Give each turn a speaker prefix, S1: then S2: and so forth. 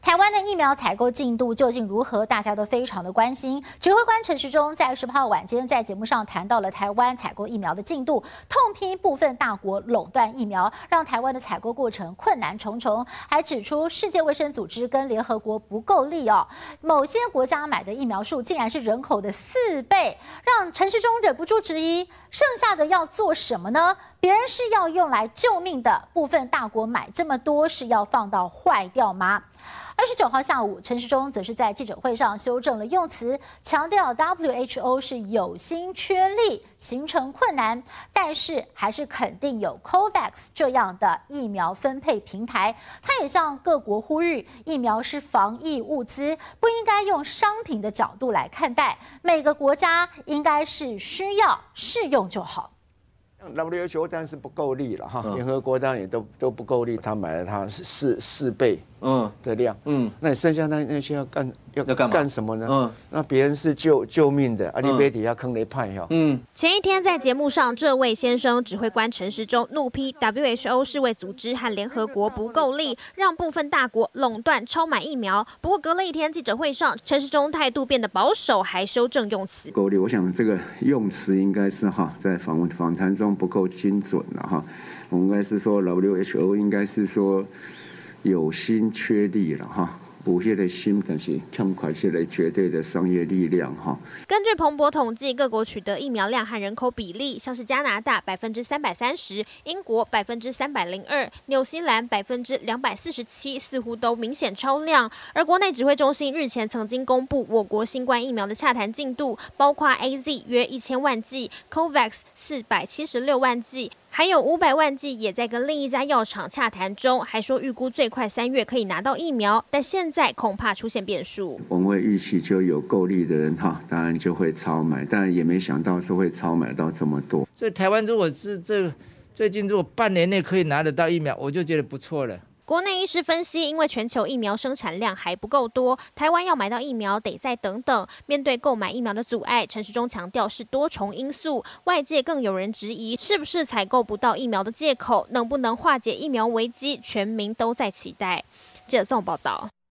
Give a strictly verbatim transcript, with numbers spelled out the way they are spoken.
S1: 台湾的疫苗采购进度究竟如何？大家都非常的关心。指挥官陈时中在十八号晚间在节目上谈到了台湾采购疫苗的进度，痛批部分大国垄断疫苗，让台湾的采购过程困难重重，还指出世界卫生组织跟联合国不够力哦，某些国家买的疫苗数竟然是人口的四倍，让陈时中忍不住质疑，剩下的要做什么呢？别人是要用来救命的，部分大国买这么多是要放到坏掉吗？二十九号下午，陈时中则是在记者会上修正了用词，强调 W H O 是有心缺力，形成困难，但是还是肯定有 COVAX 这样的疫苗分配平台。他也向各国呼吁，疫苗是防疫物资，不应该用商品的角度来看待，每个国家应该是需要适用就好。
S2: W H O 当然是不够力了哈，联合国当然也都都不够力，他买了它是四四倍嗯的量嗯，那你剩下那那些要干要要干嘛干什么呢？嗯，那别人是救救命的，阿里贝底下坑雷派哈。嗯，
S3: 前一天在节目上，这位先生指挥官陈时中怒批 W H O 世卫组织和联合国不够力，让部分大国垄断超买疫苗。不过隔了一天记者会上，陈时中态度变得保守，还修正用词。
S2: 够力，我想这个用词应该是哈，在访问访谈中不够精准了哈。我们应该是说 W H O 应该是说有心缺力了哈。有些的心，但是欠缺些的绝对的商业力量哈。
S3: 根据彭博统计，各国取得疫苗量和人口比例，像是加拿大百分之三百三十，英国百分之三百零二，纽西兰百分之两百四十七，似乎都明显超量。而国内指挥中心日前曾经公布我国新冠疫苗的洽谈进度，包括 A Z 约一千万剂 ，COVAX 四百七十六万剂。还有五百万剂也在跟另一家药厂洽谈中，还说预估最快三月可以拿到疫苗，但现在恐怕出现变数。
S2: 我们会预期就有够力的人哈，当然就会超买，但也没想到是会超买到这么多。
S4: 所以台湾如果是这最近如果半年内可以拿得到疫苗，我就觉得不错了。
S3: 国内医师分析，因为全球疫苗生产量还不够多，台湾要买到疫苗得再等等。面对购买疫苗的阻碍，陈时中强调是多重因素，外界更有人质疑是不是采购不到疫苗的借口，能不能化解疫苗危机，全民都在期待。记者宋报道。